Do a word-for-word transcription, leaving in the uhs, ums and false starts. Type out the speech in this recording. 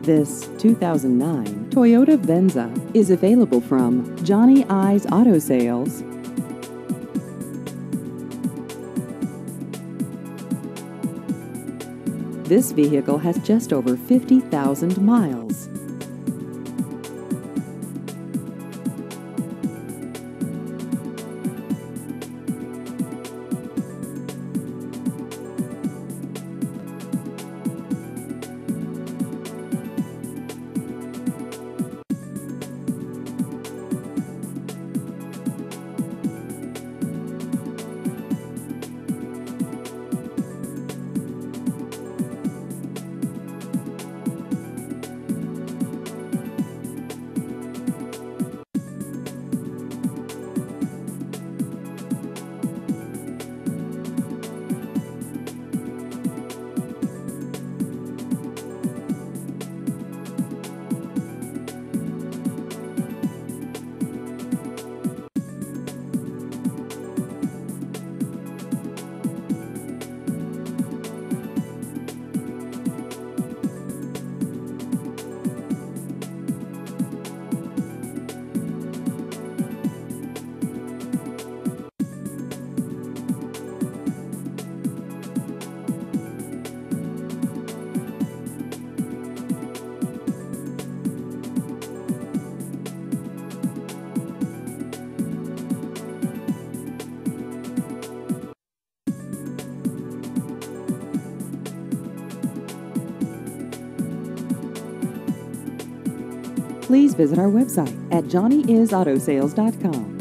This two thousand nine Toyota Venza is available from Johnny I's Auto Sales. This vehicle has just over fifty thousand miles. Please visit our website at johnny is auto sales dot com.